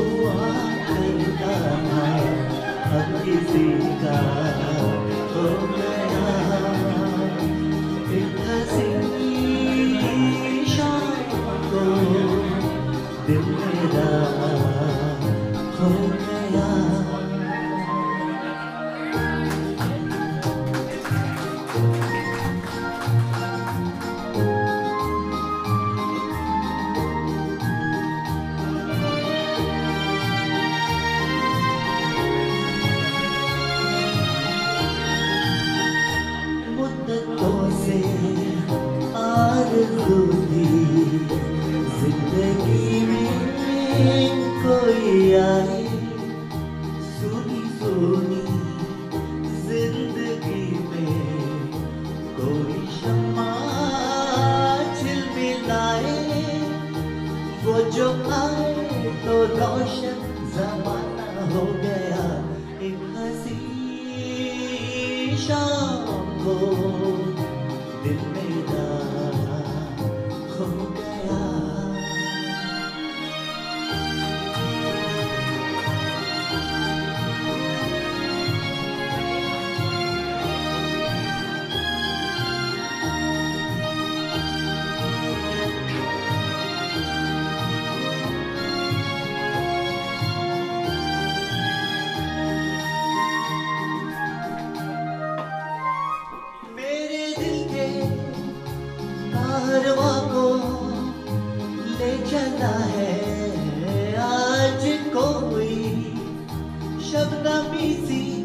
हुआ करता था, अब किसी का हो गया। एक हंसी शाम को दिल मेरा हो गया। मुद्दतों से आरज़ू थी जिंदगी में कोई आए, सुनी सुनी जिंदगी में कोई शम्मा झिलमिलाए। वो जो आए तो रोशन ज़माना हो गया। एक हंसी शाम को दिल मेरा खो गया। कारवां को ले चला है आज कोई शबनमी सी